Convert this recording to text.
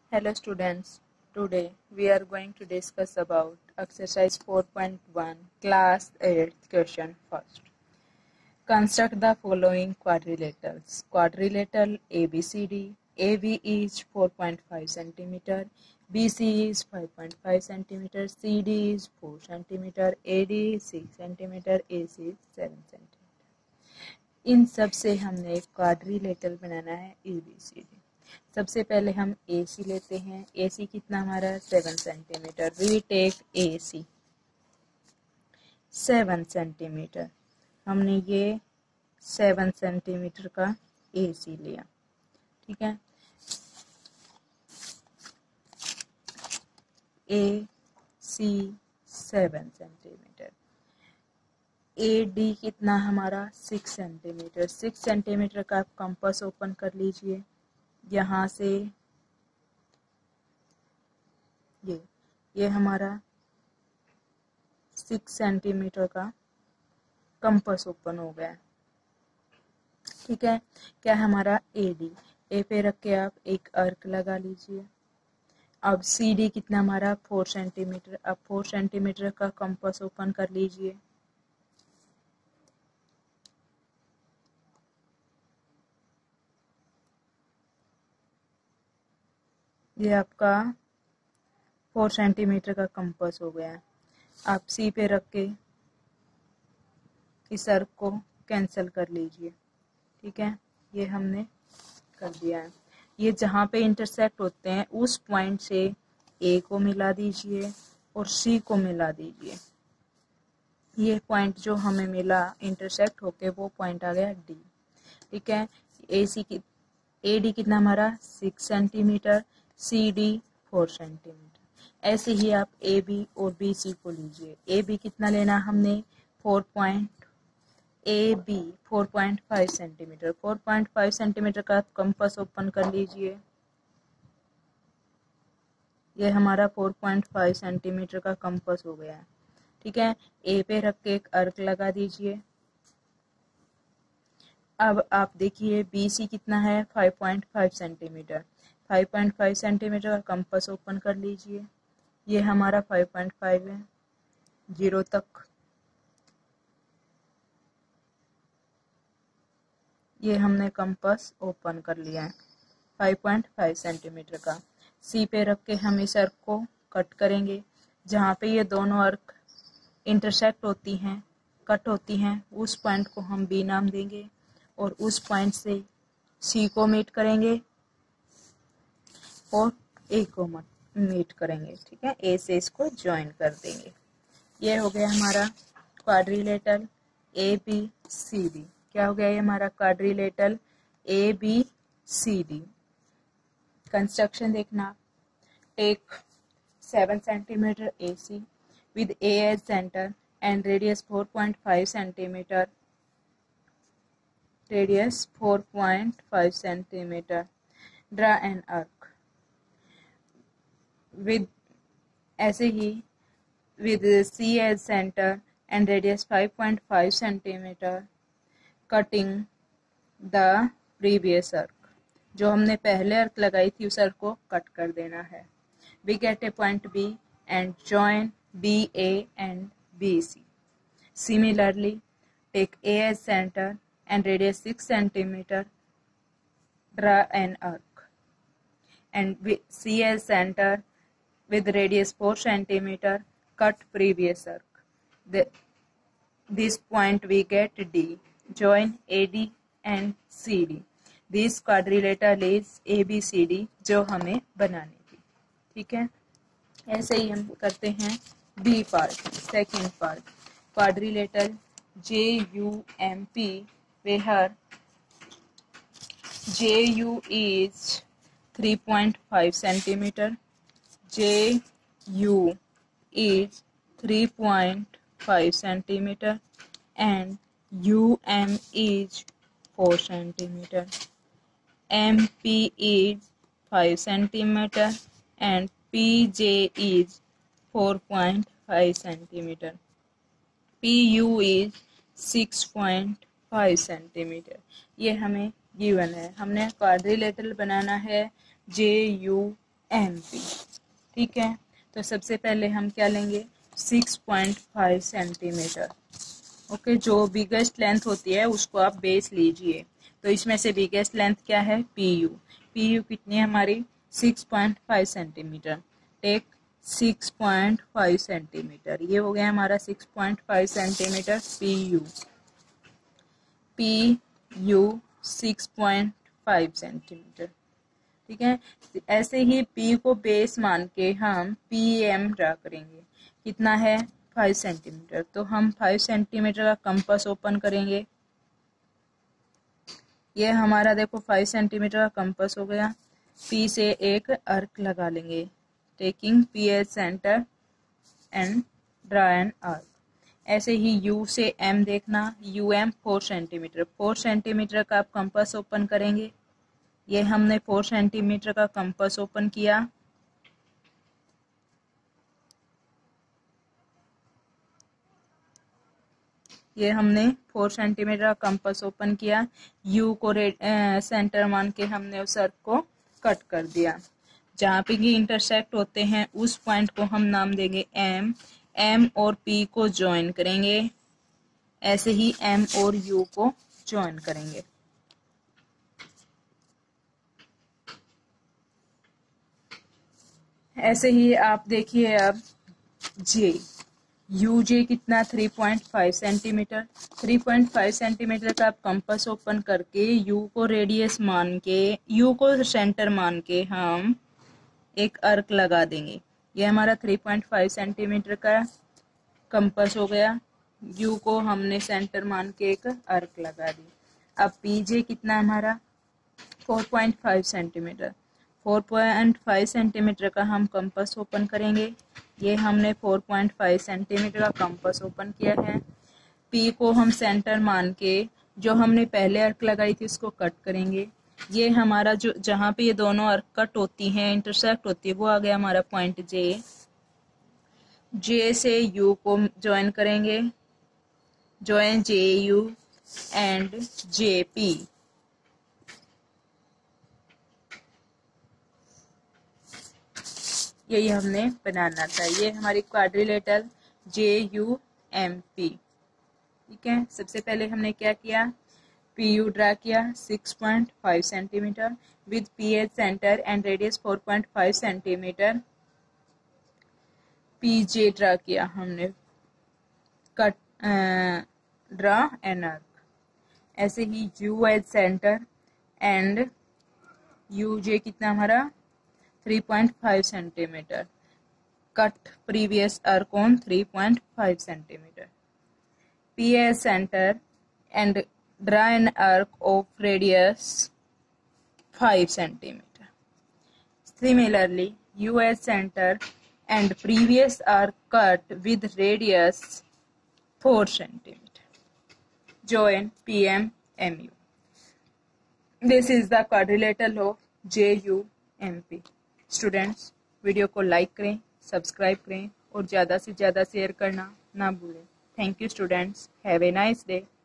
Hello students, today we are going to discuss about exercise 4.1 class 8 question first. Construct the following quadrilaterals. Quadrilateral ABCD, AB is 4.5 cm, BC is 5.5 cm, CD is 4 cm, AD is 6 cm, AC is 7 cm. इन सब से हमने एक quadrilateral बनाना है ABCD। सबसे पहले हम AC लेते हैं। AC कितना हमारा 7 centimetre. We take AC 7 centimetre. हमने ये 7 सेंटीमीटर का AC लिया, ठीक है। AC 7 centimetre. AD कितना हमारा 6 सेंटीमीटर। 6 सेंटीमीटर का आप कंपास ओपन कर लीजिए। यहाँ से ये हमारा 6 सेंटीमीटर का कंपास ओपन हो गया, ठीक है। क्या हमारा AD, ए पे रख के आप एक अर्क लगा लीजिए। अब CD कितना हमारा 4 सेंटीमीटर। अब 4 सेंटीमीटर का कंपास ओपन कर लीजिए। ये आपका 4 सेंटीमीटर का कंपास हो गया है। आप C पे रख के इस अर्क को कैंसिल कर लीजिए, ठीक है। ये हमने कर दिया है। ये जहाँ पे इंटरसेक्ट होते हैं उस पॉइंट से A को मिला दीजिए और C को मिला दीजिए। ये पॉइंट जो हमें मिला इंटरसेक्ट होके वो पॉइंट आ गया D, ठीक है। AD कितना हमारा 6 सेंटीमीटर, CD 4 सेंटीमीटर। ऐसे ही आप AB और BC को लीजिए। AB कितना लेना हमने 4.5 सेंटीमीटर। 4.5 सेंटीमीटर का कंपास ओपन कर लीजिए। ये हमारा 4.5 सेंटीमीटर का कंपास हो गया है, ठीक है। A पे रख के एक अर्क लगा दीजिए। अब आप देखिए BC कितना है 5.5 सेंटीमीटर। 5.5 सेंटीमीटर का कंपास ओपन कर लीजिए। ये हमारा 5.5 है, 0 तक। ये हमने कंपास ओपन कर लिया है 5.5 सेंटीमीटर का। C पे रख के हम इस अर्क को कट करेंगे। जहाँ पे ये दोनों अर्क इंटरसेक्ट होती हैं, कट होती हैं, उस पॉइंट को हम B नाम देंगे और उस पॉइंट से C को मीट करेंगे और A को मीट करेंगे, ठीक है। A से इसको ज्वाइन कर देंगे। ये हो गया हमारा क्वाड्रिलेटरल ABCD। क्या हो गया ये हमारा क्वाड्रिलेटरल ABCD। कंस्ट्रक्शन देखना। Take 7 centimetre AC with A as center and radius 4.5 centimeter. Radius 4.5 centimeter. Draw an arc with ऐसे ही with C as center and radius 5.5 centimeter. Cutting the previous arc. जो हमने पहले अर्क लगाई थी उस अर्क को कट कर देना है। We get a point B and join BA and BC. Similarly, take A as center and radius 6 centimeter. Draw an arc and C as center with radius 4 centimeter. Cut previous arc. This point we get D. Join AD and CD. This quadrilateral is ABCD जो हमें बनानी थी, ठीक है। ऐसे ही हम करते हैं B part. Second part quadrilateral JUMP where JU is 3.5 centimeter. JU is 3.5 centimeter and UM is 4 centimeter. MP is 5 centimeter and PJ is 4.5 centimeter. PU is 6.5 centimetre. ये हमें गिवन है। हमने क्वाड्रिलेटरल बनाना है JUMP MP। ठीक है, तो सबसे पहले हम क्या लेंगे 6.5 सेंटीमीटर। ओके, जो बिगेस्ट लेंथ होती है उसको आप बेस लीजिए। तो इसमें से बिगेस्ट लेंथ क्या है PU। PU कितनी है हमारी 6.5 सेंटीमीटर। टेक 6.5 सेंटीमीटर, ये हो गया हमारा 6.5 सेंटीमीटर PU। PU 6.5 centimetre. ठीक है, ऐसे ही P को बेस मान के हम PM ड्रा करेंगे। कितना है 5 सेंटीमीटर। तो हम 5 सेंटीमीटर का कंपास ओपन करेंगे। ये हमारा देखो 5 सेंटीमीटर का कंपास हो गया। P से एक अर्क लगा लेंगे, taking P as centre and draw an arc. ऐसे ही U से M देखना, UM 4 सेंटीमीटर। 4 सेंटीमीटर का आप कंपास ओपन करेंगे। ये हमने 4 सेंटीमीटर का कंपास ओपन किया। ये हमने 4 सेंटीमीटर का कंपास ओपन किया। यू को सेंटर मान के हमने उस अर्क को कट कर दिया। जहाँ पे ये इंटरसेक्ट होते हैं उस पॉइंट को हम नाम देंगे M। M और P को ज्वाइन करेंगे। ऐसे ही M और U को ज्वाइन करेंगे। ऐसे ही आप देखिए अब J। UJ कितना 3.5 सेंटीमीटर। 3.5 सेंटीमीटर का आप कंपास ओपन करके U को रेडियस मान के, U को सेंटर मान के हम एक अर्क लगा देंगे। ये हमारा 3.5 सेंटीमीटर का कंपास हो गया। U को हमने सेंटर मान के एक अर्क लगा दी। अब PJ कितना हमारा 4.5 सेंटीमीटर। 4.5 सेंटीमीटर का हम कंपास ओपन करेंगे। ये हमने 4.5 सेंटीमीटर का कंपास ओपन किया है। P को हम सेंटर मान के जो हमने पहले अर्क लगाई थी उसको कट करेंगे। ये हमारा जो जहाँ पे ये दोनों अर्क कट होती हैं, इंटरसेक्ट होती है, वो आ गया हमारा पॉइंट J। J से U को ज्वाइन करेंगे, ज्वाइन JU एंड JP। यही हमने बनाना था। ये हमारी क्वाड्रिलेटरल JUMP। ठीक है, सबसे पहले हमने क्या किया PU ड्रा किया 6.5 centimetre with P as centre and radius 4.5 centimetre. PJ draw किया हमने, कट ड्रा एन अर्क। ऐसे ही U as centre and UJ कितना हमारा 3.5 centimetre. Cut previous arc on 3.5 centimetre. P as center and draw an arc of radius 5 centimeter. Similarly, U as center and previous arc cut with radius 4 centimeter. Join PM MU. This is the quadrilateral of JUMP. Students, video को like करें, subscribe करें और ज़्यादा से ज़्यादा share करना ना भूलें। Thank you students. Have a nice day.